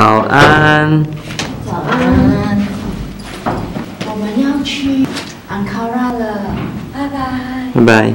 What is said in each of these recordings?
早安。 早安。我们要去 Ankara 了，拜拜。 拜拜。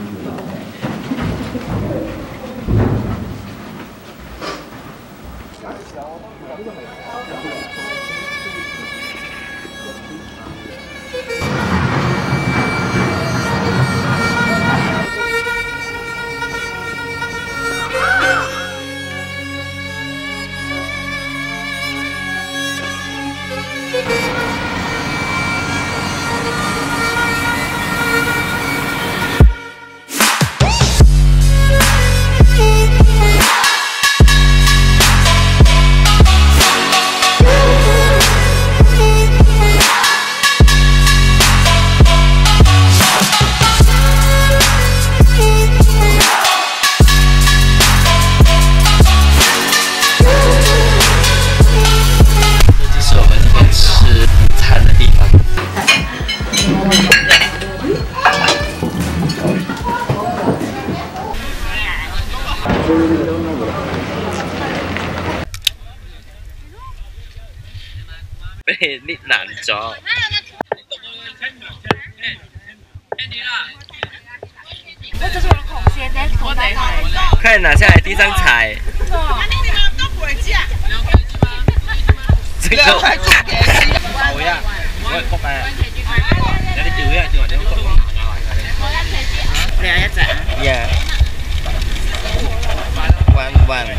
被你拦咗。快点拿下来，地上踩。这个好呀，我係仆啊！有啲吊嘅，吊或者仆。你有一隻啊 ？Yeah。One。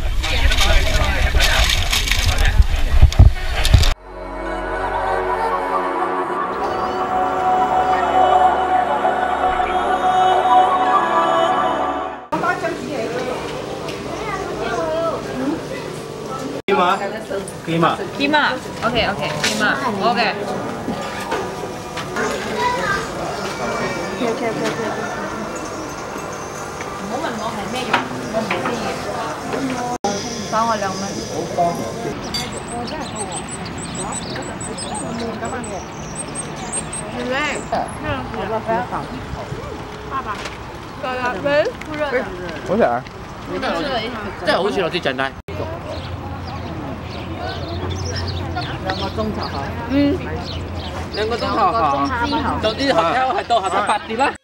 Kima，OK，OK，Kima，OK。唔好問我係咩肉，我唔知嘅。收我2蚊。我真係好喎。爸爸，好食啊！真係好似攞支醬帶。 2個鐘頭後，2個鐘頭後，總之學校係到下晝8點啦。